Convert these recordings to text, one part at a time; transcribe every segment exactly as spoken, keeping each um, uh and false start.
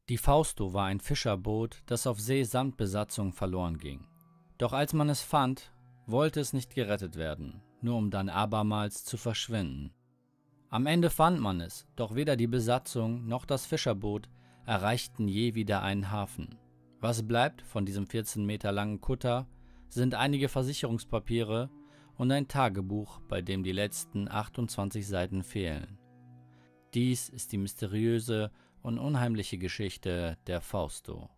Die Fausto war ein Fischerboot, das auf See samt Besatzung verloren ging. Doch als man es fand, wollte es nicht gerettet werden, nur um dann abermals zu verschwinden. Am Ende fand man es, doch weder die Besatzung noch das Fischerboot erreichten je wieder einen Hafen. Was bleibt von diesem vierzehn Meter langen Kutter, sind einige Versicherungspapiere und ein Tagebuch, bei dem die letzten achtundzwanzig Seiten fehlen. Dies ist die mysteriöse und unheimliche Geschichte der Fausto.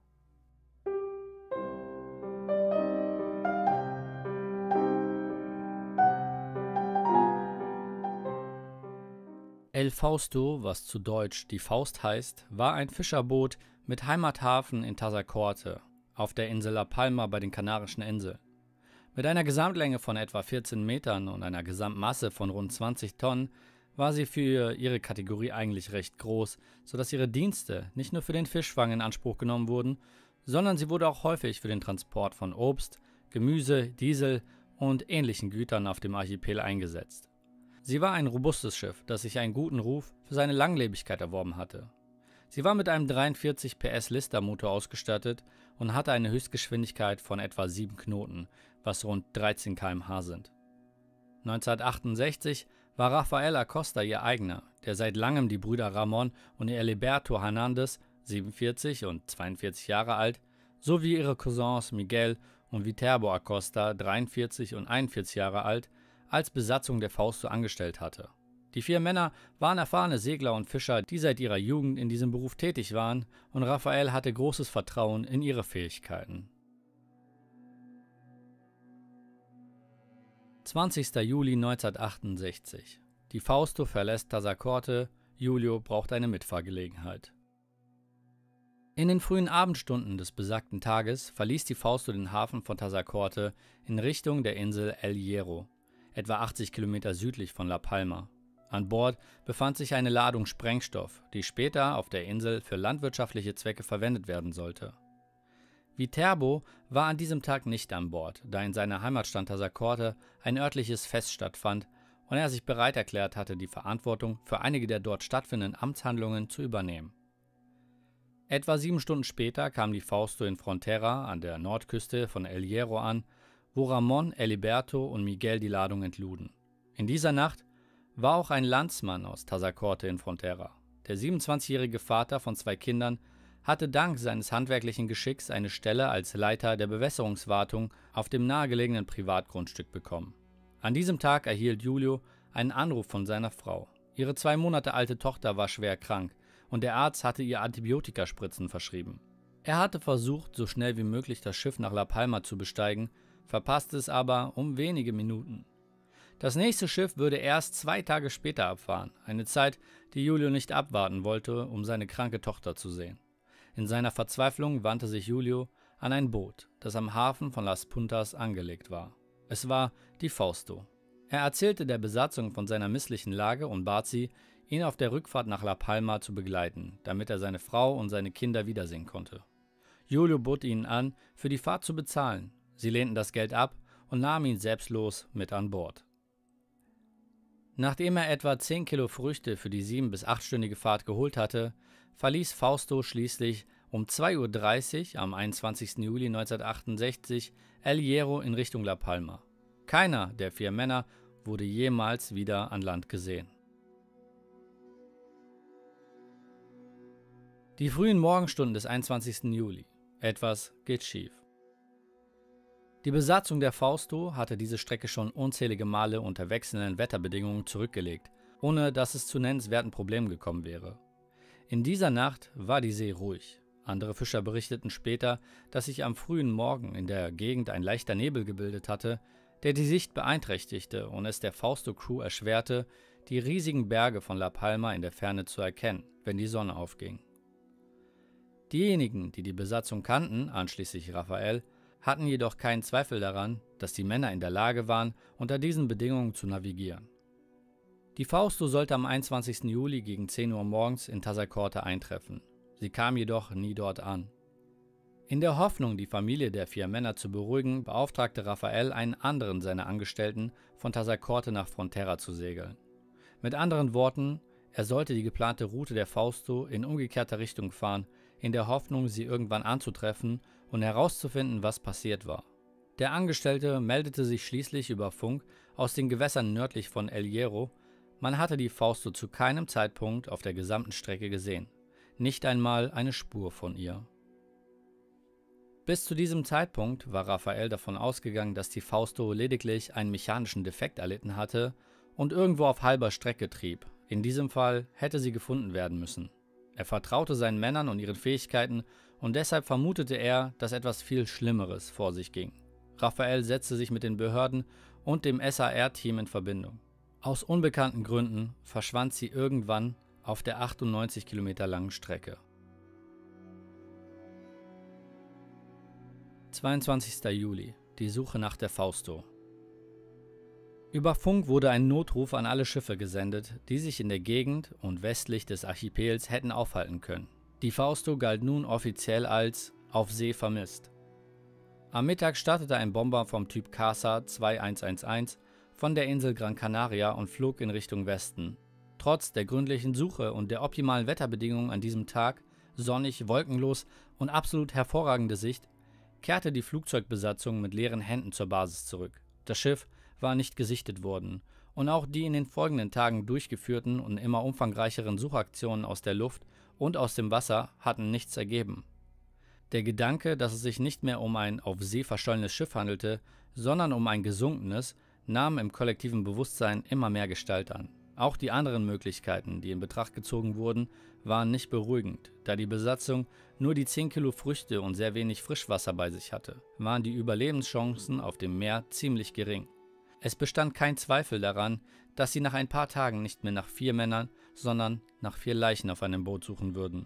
El Fausto, was zu Deutsch die Faust heißt, war ein Fischerboot mit Heimathafen in Tazacorte, auf der Insel La Palma bei den Kanarischen Inseln. Mit einer Gesamtlänge von etwa vierzehn Metern und einer Gesamtmasse von rund zwanzig Tonnen war sie für ihre Kategorie eigentlich recht groß, sodass ihre Dienste nicht nur für den Fischfang in Anspruch genommen wurden, sondern sie wurde auch häufig für den Transport von Obst, Gemüse, Diesel und ähnlichen Gütern auf dem Archipel eingesetzt. Sie war ein robustes Schiff, das sich einen guten Ruf für seine Langlebigkeit erworben hatte. Sie war mit einem dreiundvierzig P S Lister-Motor ausgestattet und hatte eine Höchstgeschwindigkeit von etwa sieben Knoten, was rund dreizehn Kilometer pro Stunde sind. neunzehnhundertachtundsechzig war Rafael Acosta ihr Eigner, der seit langem die Brüder Ramon und Eliberto Hernandez, siebenundvierzig und zweiundvierzig Jahre alt, sowie ihre Cousins Miguel und Viterbo Acosta, dreiundvierzig und einundvierzig Jahre alt, als Besatzung der Fausto angestellt hatte. Die vier Männer waren erfahrene Segler und Fischer, die seit ihrer Jugend in diesem Beruf tätig waren, und Rafael hatte großes Vertrauen in ihre Fähigkeiten. zwanzigster Juli neunzehnhundertachtundsechzig. Die Fausto verlässt Tazacorte, Julio braucht eine Mitfahrgelegenheit. In den frühen Abendstunden des besagten Tages verließ die Fausto den Hafen von Tazacorte in Richtung der Insel El Hierro, etwa achtzig Kilometer südlich von La Palma. An Bord befand sich eine Ladung Sprengstoff, die später auf der Insel für landwirtschaftliche Zwecke verwendet werden sollte. Viterbo war an diesem Tag nicht an Bord, da in seiner Heimatstadt Tazacorte ein örtliches Fest stattfand und er sich bereit erklärt hatte, die Verantwortung für einige der dort stattfindenden Amtshandlungen zu übernehmen. Etwa sieben Stunden später kam die Fausto in Frontera an der Nordküste von El Hierro an, wo Ramon, Eliberto und Miguel die Ladung entluden. In dieser Nacht war auch ein Landsmann aus Tazacorte in Frontera. Der siebenundzwanzigjährige Vater von zwei Kindern hatte dank seines handwerklichen Geschicks eine Stelle als Leiter der Bewässerungswartung auf dem nahegelegenen Privatgrundstück bekommen. An diesem Tag erhielt Julio einen Anruf von seiner Frau. Ihre zwei Monate alte Tochter war schwer krank und der Arzt hatte ihr Antibiotikaspritzen verschrieben. Er hatte versucht, so schnell wie möglich das Schiff nach La Palma zu besteigen, verpasste es aber um wenige Minuten. Das nächste Schiff würde erst zwei Tage später abfahren, eine Zeit, die Julio nicht abwarten wollte, um seine kranke Tochter zu sehen. In seiner Verzweiflung wandte sich Julio an ein Boot, das am Hafen von Las Puntas angelegt war. Es war die Fausto. Er erzählte der Besatzung von seiner misslichen Lage und bat sie, ihn auf der Rückfahrt nach La Palma zu begleiten, damit er seine Frau und seine Kinder wiedersehen konnte. Julio bot ihnen an, für die Fahrt zu bezahlen. Sie lehnten das Geld ab und nahmen ihn selbstlos mit an Bord. Nachdem er etwa zehn Kilo Früchte für die sieben- bis achtstündige Fahrt geholt hatte, verließ Fausto schließlich um zwei Uhr dreißig am einundzwanzigsten Juli neunzehnhundertachtundsechzig El Hierro in Richtung La Palma. Keiner der vier Männer wurde jemals wieder an Land gesehen. Die frühen Morgenstunden des einundzwanzigsten Juli. Etwas geht schief. Die Besatzung der Fausto hatte diese Strecke schon unzählige Male unter wechselnden Wetterbedingungen zurückgelegt, ohne dass es zu nennenswerten Problemen gekommen wäre. In dieser Nacht war die See ruhig. Andere Fischer berichteten später, dass sich am frühen Morgen in der Gegend ein leichter Nebel gebildet hatte, der die Sicht beeinträchtigte und es der Fausto-Crew erschwerte, die riesigen Berge von La Palma in der Ferne zu erkennen, wenn die Sonne aufging. Diejenigen, die die Besatzung kannten, einschließlich Rafael, hatten jedoch keinen Zweifel daran, dass die Männer in der Lage waren, unter diesen Bedingungen zu navigieren. Die Fausto sollte am einundzwanzigsten Juli gegen zehn Uhr morgens in Tazacorte eintreffen. Sie kam jedoch nie dort an. In der Hoffnung, die Familie der vier Männer zu beruhigen, beauftragte Rafael einen anderen seiner Angestellten, von Tazacorte nach Frontera zu segeln. Mit anderen Worten, er sollte die geplante Route der Fausto in umgekehrter Richtung fahren, in der Hoffnung, sie irgendwann anzutreffen und herauszufinden, was passiert war. Der Angestellte meldete sich schließlich über Funk aus den Gewässern nördlich von El Hierro. Man hatte die Fausto zu keinem Zeitpunkt auf der gesamten Strecke gesehen. Nicht einmal eine Spur von ihr. Bis zu diesem Zeitpunkt war Raphael davon ausgegangen, dass die Fausto lediglich einen mechanischen Defekt erlitten hatte und irgendwo auf halber Strecke trieb. In diesem Fall hätte sie gefunden werden müssen. Er vertraute seinen Männern und ihren Fähigkeiten und deshalb vermutete er, dass etwas viel Schlimmeres vor sich ging. Raphael setzte sich mit den Behörden und dem S A R-Team in Verbindung. Aus unbekannten Gründen verschwand sie irgendwann auf der achtundneunzig Kilometer langen Strecke. zweiundzwanzigster Juli. Die Suche nach der Fausto. Über Funk wurde ein Notruf an alle Schiffe gesendet, die sich in der Gegend und westlich des Archipels hätten aufhalten können. Die Fausto galt nun offiziell als auf See vermisst. Am Mittag startete ein Bomber vom Typ Casa zweitausendelf von der Insel Gran Canaria und flog in Richtung Westen. Trotz der gründlichen Suche und der optimalen Wetterbedingungen an diesem Tag, sonnig, wolkenlos und absolut hervorragende Sicht, kehrte die Flugzeugbesatzung mit leeren Händen zur Basis zurück. Das Schiff war nicht gesichtet worden und auch die in den folgenden Tagen durchgeführten und immer umfangreicheren Suchaktionen aus der Luft und aus dem Wasser hatten nichts ergeben. Der Gedanke, dass es sich nicht mehr um ein auf See verschollenes Schiff handelte, sondern um ein gesunkenes, nahm im kollektiven Bewusstsein immer mehr Gestalt an. Auch die anderen Möglichkeiten, die in Betracht gezogen wurden, waren nicht beruhigend. Da die Besatzung nur die zehn Kilo Früchte und sehr wenig Frischwasser bei sich hatte, waren die Überlebenschancen auf dem Meer ziemlich gering. Es bestand kein Zweifel daran, dass sie nach ein paar Tagen nicht mehr nach vier Männern, sondern nach vier Leichen auf einem Boot suchen würden.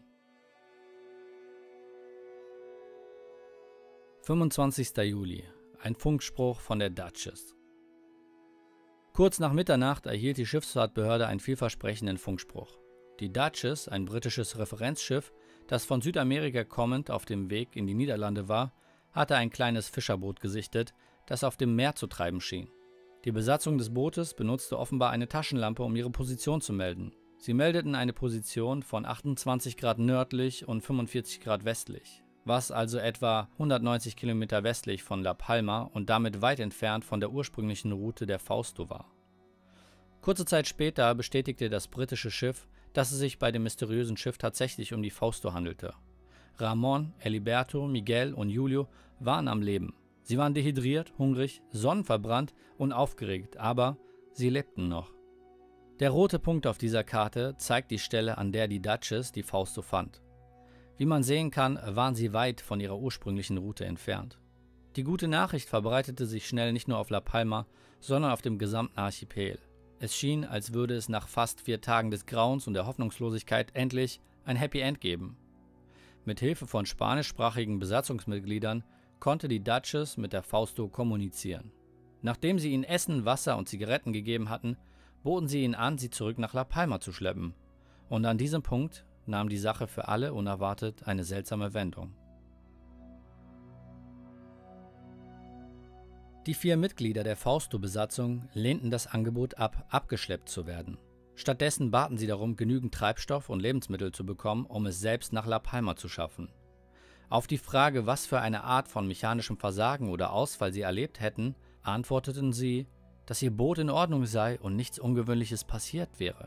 fünfundzwanzigster Juli. Ein Funkspruch von der Duchess. Kurz nach Mitternacht erhielt die Schifffahrtbehörde einen vielversprechenden Funkspruch. Die Duchess, ein britisches Referenzschiff, das von Südamerika kommend auf dem Weg in die Niederlande war, hatte ein kleines Fischerboot gesichtet, das auf dem Meer zu treiben schien. Die Besatzung des Bootes benutzte offenbar eine Taschenlampe, um ihre Position zu melden. Sie meldeten eine Position von achtundzwanzig Grad nördlich und fünfundvierzig Grad westlich, was also etwa hundertneunzig Kilometer westlich von La Palma und damit weit entfernt von der ursprünglichen Route der Fausto war. Kurze Zeit später bestätigte das britische Schiff, dass es sich bei dem mysteriösen Schiff tatsächlich um die Fausto handelte. Ramon, Eliberto, Miguel und Julio waren am Leben. Sie waren dehydriert, hungrig, sonnenverbrannt und aufgeregt, aber sie lebten noch. Der rote Punkt auf dieser Karte zeigt die Stelle, an der die Duchess die Fausto fand. Wie man sehen kann, waren sie weit von ihrer ursprünglichen Route entfernt. Die gute Nachricht verbreitete sich schnell nicht nur auf La Palma, sondern auf dem gesamten Archipel. Es schien, als würde es nach fast vier Tagen des Grauens und der Hoffnungslosigkeit endlich ein Happy End geben. Mit Hilfe von spanischsprachigen Besatzungsmitgliedern konnte die Duchess mit der Fausto kommunizieren. Nachdem sie ihnen Essen, Wasser und Zigaretten gegeben hatten, boten sie ihnen an, sie zurück nach La Palma zu schleppen. Und an diesem Punkt nahm die Sache für alle unerwartet eine seltsame Wendung. Die vier Mitglieder der Fausto-Besatzung lehnten das Angebot ab, abgeschleppt zu werden. Stattdessen baten sie darum, genügend Treibstoff und Lebensmittel zu bekommen, um es selbst nach La Palma zu schaffen. Auf die Frage, was für eine Art von mechanischem Versagen oder Ausfall sie erlebt hätten, antworteten sie, dass ihr Boot in Ordnung sei und nichts Ungewöhnliches passiert wäre.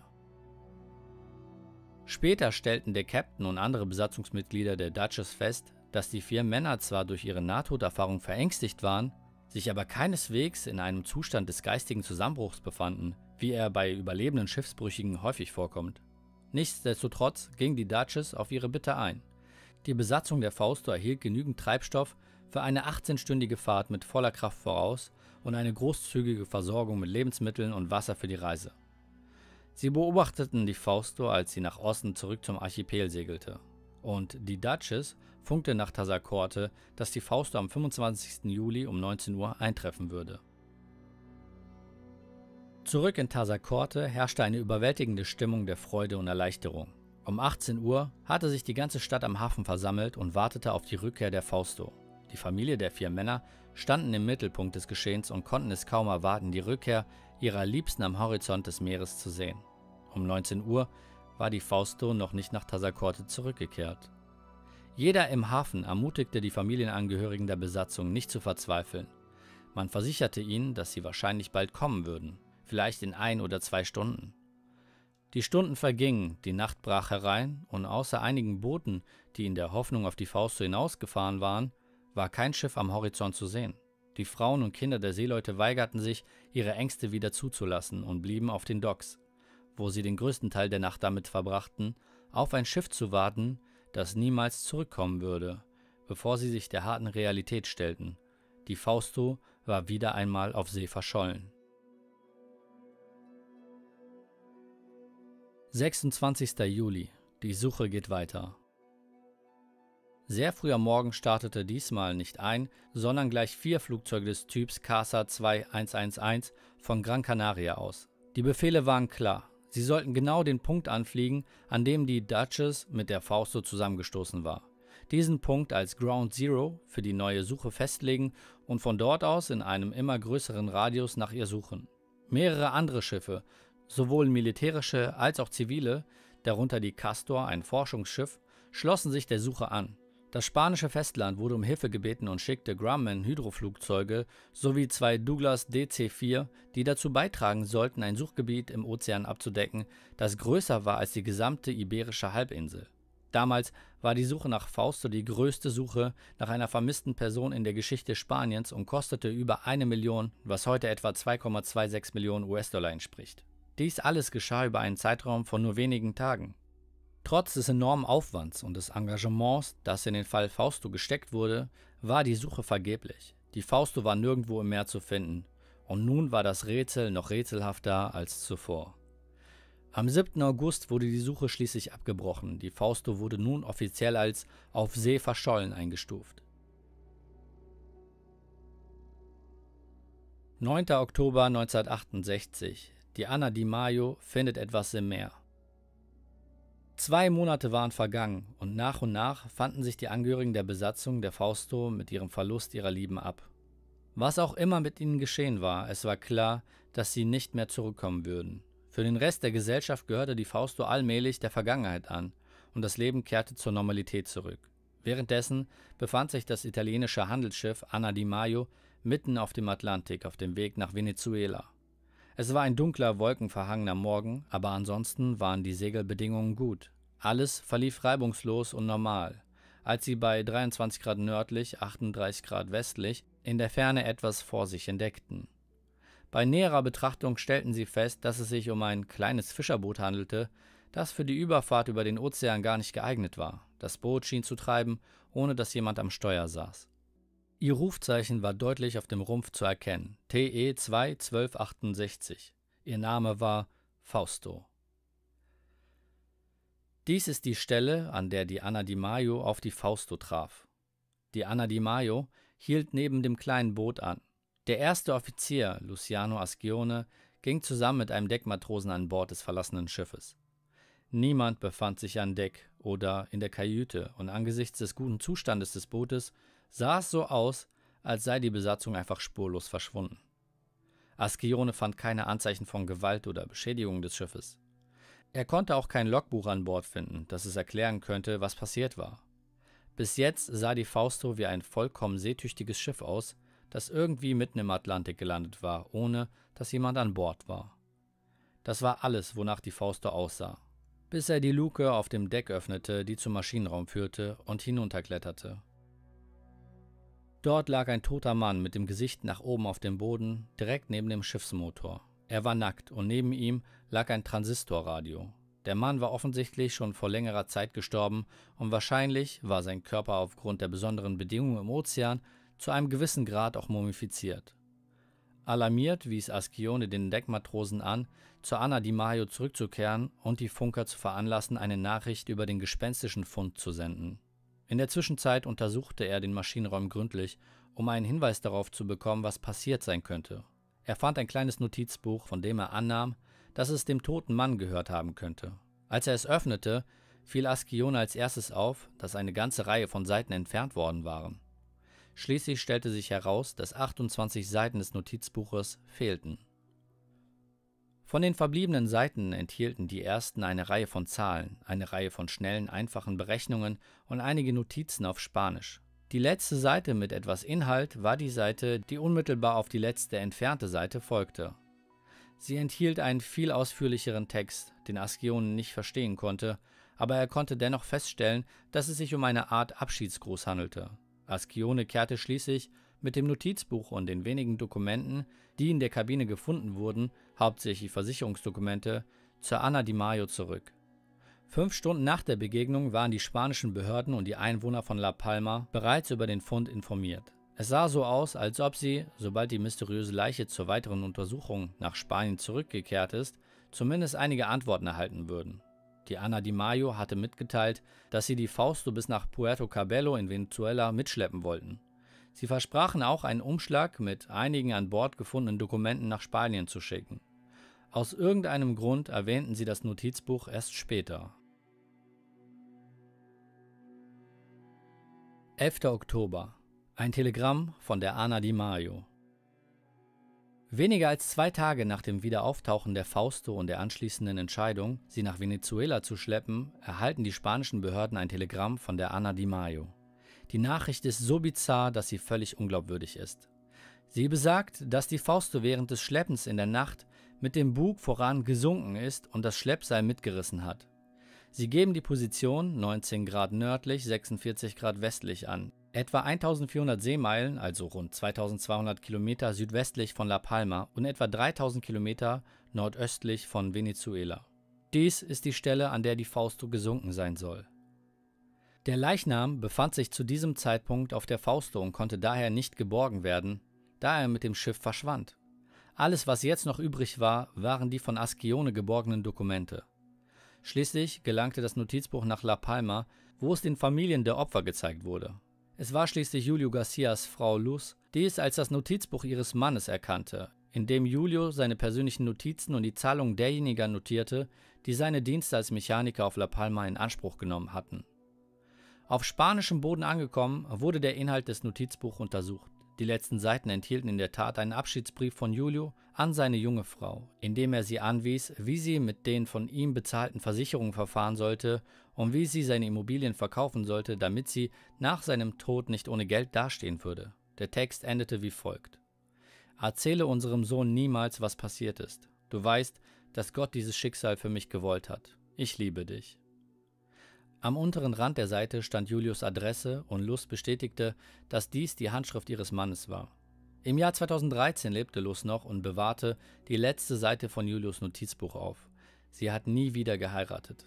Später stellten der Captain und andere Besatzungsmitglieder der Duchess fest, dass die vier Männer zwar durch ihre Nahtoderfahrung verängstigt waren, sich aber keineswegs in einem Zustand des geistigen Zusammenbruchs befanden, wie er bei überlebenden Schiffsbrüchigen häufig vorkommt. Nichtsdestotrotz ging die Duchess auf ihre Bitte ein. Die Besatzung der Fausto erhielt genügend Treibstoff für eine achtzehnstündige Fahrt mit voller Kraft voraus und eine großzügige Versorgung mit Lebensmitteln und Wasser für die Reise. Sie beobachteten die Fausto, als sie nach Osten zurück zum Archipel segelte. Und die Duchess funkte nach Tazacorte, dass die Fausto am fünfundzwanzigsten Juli um neunzehn Uhr eintreffen würde. Zurück in Tazacorte herrschte eine überwältigende Stimmung der Freude und Erleichterung. Um achtzehn Uhr hatte sich die ganze Stadt am Hafen versammelt und wartete auf die Rückkehr der Fausto. Die Familie der vier Männer standen im Mittelpunkt des Geschehens und konnten es kaum erwarten, die Rückkehr ihrer Liebsten am Horizont des Meeres zu sehen. Um neunzehn Uhr war die Fausto noch nicht nach Tazacorte zurückgekehrt. Jeder im Hafen ermutigte die Familienangehörigen der Besatzung nicht zu verzweifeln. Man versicherte ihnen, dass sie wahrscheinlich bald kommen würden, vielleicht in ein oder zwei Stunden. Die Stunden vergingen, die Nacht brach herein und außer einigen Booten, die in der Hoffnung auf die Fausto hinausgefahren waren, war kein Schiff am Horizont zu sehen. Die Frauen und Kinder der Seeleute weigerten sich, ihre Ängste wieder zuzulassen und blieben auf den Docks, wo sie den größten Teil der Nacht damit verbrachten, auf ein Schiff zu warten, das niemals zurückkommen würde, bevor sie sich der harten Realität stellten. Die Fausto war wieder einmal auf See verschollen. sechsundzwanzigster Juli. Die Suche geht weiter. Sehr früh am Morgen startete diesmal nicht ein, sondern gleich vier Flugzeuge des Typs Casa zweitausendeelf von Gran Canaria aus. Die Befehle waren klar. Sie sollten genau den Punkt anfliegen, an dem die Duchess mit der Fausto zusammengestoßen war. Diesen Punkt als Ground Zero für die neue Suche festlegen und von dort aus in einem immer größeren Radius nach ihr suchen. Mehrere andere Schiffe, sowohl militärische als auch zivile, darunter die Castor, ein Forschungsschiff, schlossen sich der Suche an. Das spanische Festland wurde um Hilfe gebeten und schickte Grumman-Hydroflugzeuge sowie zwei Douglas D C vier, die dazu beitragen sollten, ein Suchgebiet im Ozean abzudecken, das größer war als die gesamte iberische Halbinsel. Damals war die Suche nach Fausto die größte Suche nach einer vermissten Person in der Geschichte Spaniens und kostete über eine Million, was heute etwa zwei Komma sechsundzwanzig Millionen U S-Dollar entspricht. Dies alles geschah über einen Zeitraum von nur wenigen Tagen. Trotz des enormen Aufwands und des Engagements, das in den Fall Fausto gesteckt wurde, war die Suche vergeblich. Die Fausto war nirgendwo im Meer zu finden und nun war das Rätsel noch rätselhafter als zuvor. Am siebten August wurde die Suche schließlich abgebrochen. Die Fausto wurde nun offiziell als auf See verschollen eingestuft. neunter Oktober neunzehnhundertachtundsechzig. Die Anna Di Maio findet etwas im Meer. Zwei Monate waren vergangen und nach und nach fanden sich die Angehörigen der Besatzung der Fausto mit ihrem Verlust ihrer Lieben ab. Was auch immer mit ihnen geschehen war, es war klar, dass sie nicht mehr zurückkommen würden. Für den Rest der Gesellschaft gehörte die Fausto allmählich der Vergangenheit an und das Leben kehrte zur Normalität zurück. Währenddessen befand sich das italienische Handelsschiff Anna Di Maio mitten auf dem Atlantik auf dem Weg nach Venezuela. Es war ein dunkler, wolkenverhangener Morgen, aber ansonsten waren die Segelbedingungen gut. Alles verlief reibungslos und normal, als sie bei dreiundzwanzig Grad nördlich, achtunddreißig Grad westlich in der Ferne etwas vor sich entdeckten. Bei näherer Betrachtung stellten sie fest, dass es sich um ein kleines Fischerboot handelte, das für die Überfahrt über den Ozean gar nicht geeignet war. Das Boot schien zu treiben, ohne dass jemand am Steuer saß. Ihr Rufzeichen war deutlich auf dem Rumpf zu erkennen, T E zwei zwölf achtundsechzig. Ihr Name war Fausto. Dies ist die Stelle, an der die Anna Di Maio auf die Fausto traf. Die Anna Di Maio hielt neben dem kleinen Boot an. Der erste Offizier, Luciano Ascione, ging zusammen mit einem Deckmatrosen an Bord des verlassenen Schiffes. Niemand befand sich an Deck oder in der Kajüte und angesichts des guten Zustandes des Bootes sah es so aus, als sei die Besatzung einfach spurlos verschwunden. Ascione fand keine Anzeichen von Gewalt oder Beschädigung des Schiffes. Er konnte auch kein Logbuch an Bord finden, das es erklären könnte, was passiert war. Bis jetzt sah die Fausto wie ein vollkommen seetüchtiges Schiff aus, das irgendwie mitten im Atlantik gelandet war, ohne dass jemand an Bord war. Das war alles, wonach die Fausto aussah, bis er die Luke auf dem Deck öffnete, die zum Maschinenraum führte, und hinunterkletterte. Dort lag ein toter Mann mit dem Gesicht nach oben auf dem Boden, direkt neben dem Schiffsmotor. Er war nackt und neben ihm lag ein Transistorradio. Der Mann war offensichtlich schon vor längerer Zeit gestorben und wahrscheinlich war sein Körper aufgrund der besonderen Bedingungen im Ozean zu einem gewissen Grad auch mumifiziert. Alarmiert wies Ascione den Deckmatrosen an, zur Anna Di Maio zurückzukehren und die Funker zu veranlassen, eine Nachricht über den gespenstischen Fund zu senden. In der Zwischenzeit untersuchte er den Maschinenraum gründlich, um einen Hinweis darauf zu bekommen, was passiert sein könnte. Er fand ein kleines Notizbuch, von dem er annahm, dass es dem toten Mann gehört haben könnte. Als er es öffnete, fiel Ascione als erstes auf, dass eine ganze Reihe von Seiten entfernt worden waren. Schließlich stellte sich heraus, dass achtundzwanzig Seiten des Notizbuches fehlten. Von den verbliebenen Seiten enthielten die ersten eine Reihe von Zahlen, eine Reihe von schnellen, einfachen Berechnungen und einige Notizen auf Spanisch. Die letzte Seite mit etwas Inhalt war die Seite, die unmittelbar auf die letzte entfernte Seite folgte. Sie enthielt einen viel ausführlicheren Text, den Ascione nicht verstehen konnte, aber er konnte dennoch feststellen, dass es sich um eine Art Abschiedsgruß handelte. Ascione kehrte schließlich mit dem Notizbuch und den wenigen Dokumenten, die in der Kabine gefunden wurden, hauptsächlich Versicherungsdokumente, zu Ana Di Maio zurück. Fünf Stunden nach der Begegnung waren die spanischen Behörden und die Einwohner von La Palma bereits über den Fund informiert. Es sah so aus, als ob sie, sobald die mysteriöse Leiche zur weiteren Untersuchung nach Spanien zurückgekehrt ist, zumindest einige Antworten erhalten würden. Die Ana Di Maio hatte mitgeteilt, dass sie die Fausto bis nach Puerto Cabello in Venezuela mitschleppen wollten. Sie versprachen auch, einen Umschlag mit einigen an Bord gefundenen Dokumenten nach Spanien zu schicken. Aus irgendeinem Grund erwähnten sie das Notizbuch erst später. elfter Oktober. Ein Telegramm von der Ana Di Maio. Weniger als zwei Tage nach dem Wiederauftauchen der Fausto und der anschließenden Entscheidung, sie nach Venezuela zu schleppen, erhalten die spanischen Behörden ein Telegramm von der Ana Di Maio. Die Nachricht ist so bizarr, dass sie völlig unglaubwürdig ist. Sie besagt, dass die Fausto während des Schleppens in der Nacht mit dem Bug voran gesunken ist und das Schleppseil mitgerissen hat. Sie geben die Position neunzehn Grad nördlich, sechsundvierzig Grad westlich an, etwa eintausendvierhundert Seemeilen, also rund zweitausendzweihundert Kilometer südwestlich von La Palma und etwa dreitausend Kilometer nordöstlich von Venezuela. Dies ist die Stelle, an der die Fausto gesunken sein soll. Der Leichnam befand sich zu diesem Zeitpunkt auf der Fausto und konnte daher nicht geborgen werden, da er mit dem Schiff verschwand. Alles, was jetzt noch übrig war, waren die von Ascione geborgenen Dokumente. Schließlich gelangte das Notizbuch nach La Palma, wo es den Familien der Opfer gezeigt wurde. Es war schließlich Julio Garcias Frau Luz, die es als das Notizbuch ihres Mannes erkannte, in dem Julio seine persönlichen Notizen und die Zahlungen derjenigen notierte, die seine Dienste als Mechaniker auf La Palma in Anspruch genommen hatten. Auf spanischem Boden angekommen, wurde der Inhalt des Notizbuchs untersucht. Die letzten Seiten enthielten in der Tat einen Abschiedsbrief von Julio an seine junge Frau, in dem er sie anwies, wie sie mit den von ihm bezahlten Versicherungen verfahren sollte und wie sie seine Immobilien verkaufen sollte, damit sie nach seinem Tod nicht ohne Geld dastehen würde. Der Text endete wie folgt: Erzähle unserem Sohn niemals, was passiert ist. Du weißt, dass Gott dieses Schicksal für mich gewollt hat. Ich liebe dich. Am unteren Rand der Seite stand Julius' Adresse und Luz bestätigte, dass dies die Handschrift ihres Mannes war. Im Jahr zweitausenddreizehn lebte Luz noch und bewahrte die letzte Seite von Julius' Notizbuch auf. Sie hat nie wieder geheiratet.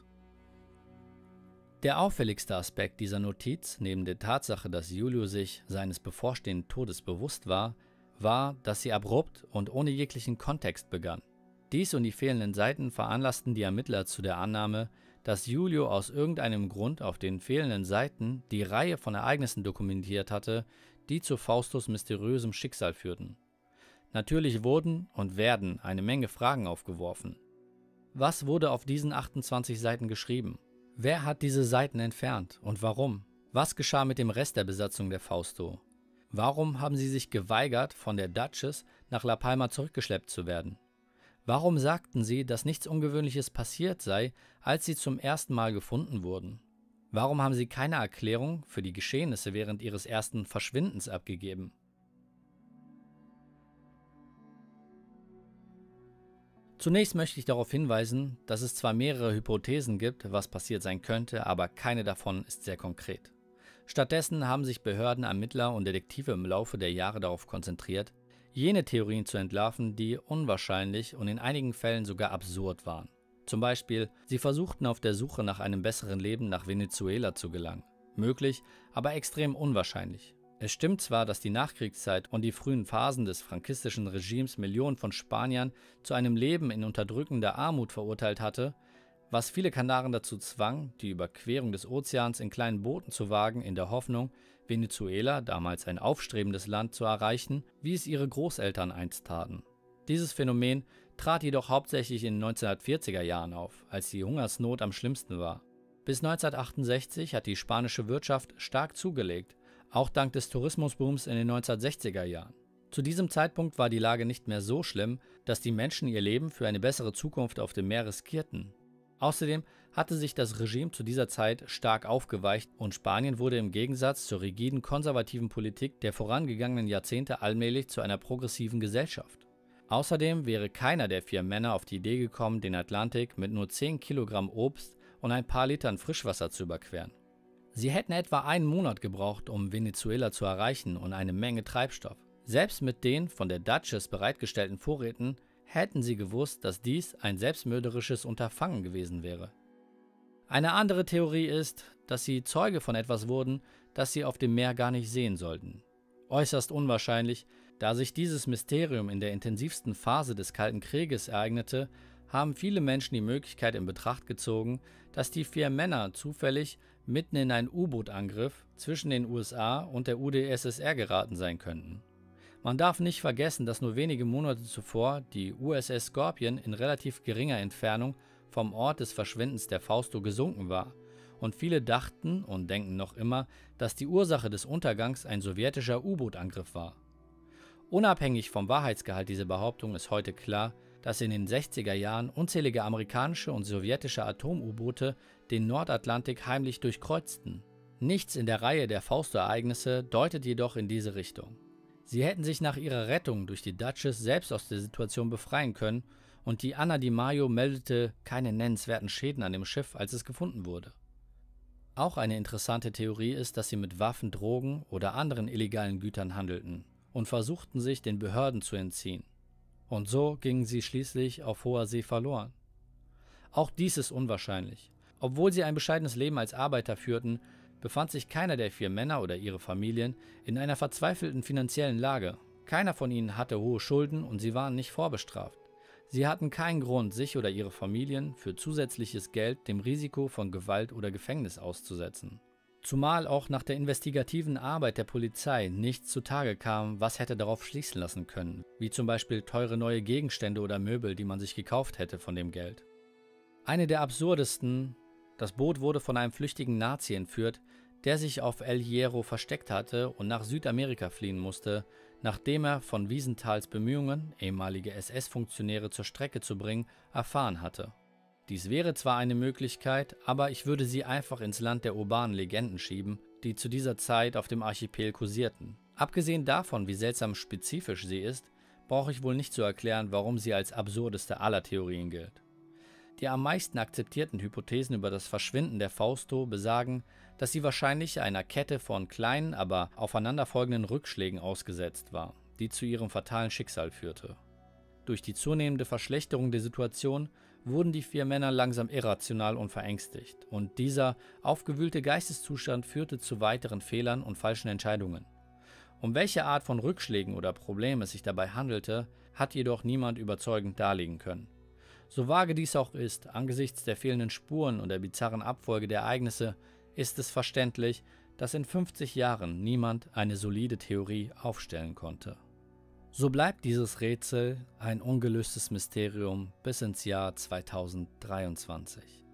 Der auffälligste Aspekt dieser Notiz, neben der Tatsache, dass Julio sich seines bevorstehenden Todes bewusst war, war, dass sie abrupt und ohne jeglichen Kontext begann. Dies und die fehlenden Seiten veranlassten die Ermittler zu der Annahme, dass Julio aus irgendeinem Grund auf den fehlenden Seiten die Reihe von Ereignissen dokumentiert hatte, die zu Faustos mysteriösem Schicksal führten. Natürlich wurden und werden eine Menge Fragen aufgeworfen. Was wurde auf diesen achtundzwanzig Seiten geschrieben? Wer hat diese Seiten entfernt und warum? Was geschah mit dem Rest der Besatzung der Fausto? Warum haben sie sich geweigert, von der Duchess nach La Palma zurückgeschleppt zu werden? Warum sagten sie, dass nichts Ungewöhnliches passiert sei, als sie zum ersten Mal gefunden wurden? Warum haben sie keine Erklärung für die Geschehnisse während ihres ersten Verschwindens abgegeben? Zunächst möchte ich darauf hinweisen, dass es zwar mehrere Hypothesen gibt, was passiert sein könnte, aber keine davon ist sehr konkret. Stattdessen haben sich Behörden, Ermittler und Detektive im Laufe der Jahre darauf konzentriert, jene Theorien zu entlarven, die unwahrscheinlich und in einigen Fällen sogar absurd waren. Zum Beispiel, sie versuchten auf der Suche nach einem besseren Leben nach Venezuela zu gelangen. Möglich, aber extrem unwahrscheinlich. Es stimmt zwar, dass die Nachkriegszeit und die frühen Phasen des frankistischen Regimes Millionen von Spaniern zu einem Leben in unterdrückender Armut verurteilt hatte, was viele Kanaren dazu zwang, die Überquerung des Ozeans in kleinen Booten zu wagen, in der Hoffnung, Venezuela, damals ein aufstrebendes Land, zu erreichen, wie es ihre Großeltern einst taten. Dieses Phänomen trat jedoch hauptsächlich in den neunzehnhundertvierziger Jahren auf, als die Hungersnot am schlimmsten war. Bis neunzehnhundertachtundsechzig hat die spanische Wirtschaft stark zugelegt, auch dank des Tourismusbooms in den neunzehnhundertsechziger Jahren. Zu diesem Zeitpunkt war die Lage nicht mehr so schlimm, dass die Menschen ihr Leben für eine bessere Zukunft auf dem Meer riskierten. Außerdem hatte sich das Regime zu dieser Zeit stark aufgeweicht und Spanien wurde im Gegensatz zur rigiden konservativen Politik der vorangegangenen Jahrzehnte allmählich zu einer progressiven Gesellschaft. Außerdem wäre keiner der vier Männer auf die Idee gekommen, den Atlantik mit nur zehn Kilogramm Obst und ein paar Litern Frischwasser zu überqueren. Sie hätten etwa einen Monat gebraucht, um Venezuela zu erreichen und eine Menge Treibstoff. Selbst mit den von der Duchess bereitgestellten Vorräten hätten sie gewusst, dass dies ein selbstmörderisches Unterfangen gewesen wäre. Eine andere Theorie ist, dass sie Zeuge von etwas wurden, das sie auf dem Meer gar nicht sehen sollten. Äußerst unwahrscheinlich, da sich dieses Mysterium in der intensivsten Phase des Kalten Krieges ereignete, haben viele Menschen die Möglichkeit in Betracht gezogen, dass die vier Männer zufällig mitten in einen U-Boot-Angriff zwischen den U S A und der U d S S R geraten sein könnten. Man darf nicht vergessen, dass nur wenige Monate zuvor die U S S Scorpion in relativ geringer Entfernung vom Ort des Verschwindens der Fausto gesunken war und viele dachten und denken noch immer, dass die Ursache des Untergangs ein sowjetischer U-Boot-Angriff war. Unabhängig vom Wahrheitsgehalt dieser Behauptung ist heute klar, dass in den sechziger Jahren unzählige amerikanische und sowjetische Atom-U-Boote den Nordatlantik heimlich durchkreuzten. Nichts in der Reihe der Fausto-Ereignisse deutet jedoch in diese Richtung. Sie hätten sich nach ihrer Rettung durch die Duchess selbst aus der Situation befreien können und die Anna Di Maio meldete keine nennenswerten Schäden an dem Schiff, als es gefunden wurde. Auch eine interessante Theorie ist, dass sie mit Waffen, Drogen oder anderen illegalen Gütern handelten und versuchten sich den Behörden zu entziehen. Und so gingen sie schließlich auf hoher See verloren. Auch dies ist unwahrscheinlich. Obwohl sie ein bescheidenes Leben als Arbeiter führten, befand sich keiner der vier Männer oder ihre Familien in einer verzweifelten finanziellen Lage. Keiner von ihnen hatte hohe Schulden und sie waren nicht vorbestraft. Sie hatten keinen Grund, sich oder ihre Familien für zusätzliches Geld dem Risiko von Gewalt oder Gefängnis auszusetzen. Zumal auch nach der investigativen Arbeit der Polizei nichts zutage kam, was hätte darauf schließen lassen können, wie zum Beispiel teure neue Gegenstände oder Möbel, die man sich gekauft hätte von dem Geld. Eine der absurdesten: Das Boot wurde von einem flüchtigen Nazi entführt, der sich auf El Hierro versteckt hatte und nach Südamerika fliehen musste, nachdem er von Wiesenthals Bemühungen, ehemalige S S-Funktionäre zur Strecke zu bringen, erfahren hatte. Dies wäre zwar eine Möglichkeit, aber ich würde sie einfach ins Land der urbanen Legenden schieben, die zu dieser Zeit auf dem Archipel kursierten. Abgesehen davon, wie seltsam spezifisch sie ist, brauche ich wohl nicht zu erklären, warum sie als absurdeste aller Theorien gilt. Die am meisten akzeptierten Hypothesen über das Verschwinden der Fausto besagen, dass sie wahrscheinlich einer Kette von kleinen, aber aufeinanderfolgenden Rückschlägen ausgesetzt war, die zu ihrem fatalen Schicksal führte. Durch die zunehmende Verschlechterung der Situation wurden die vier Männer langsam irrational und verängstigt, und dieser aufgewühlte Geisteszustand führte zu weiteren Fehlern und falschen Entscheidungen. Um welche Art von Rückschlägen oder Problemen es sich dabei handelte, hat jedoch niemand überzeugend darlegen können. So vage dies auch ist, angesichts der fehlenden Spuren und der bizarren Abfolge der Ereignisse, ist es verständlich, dass in fünfzig Jahren niemand eine solide Theorie aufstellen konnte. So bleibt dieses Rätsel ein ungelöstes Mysterium bis ins Jahr zweitausenddreiundzwanzig.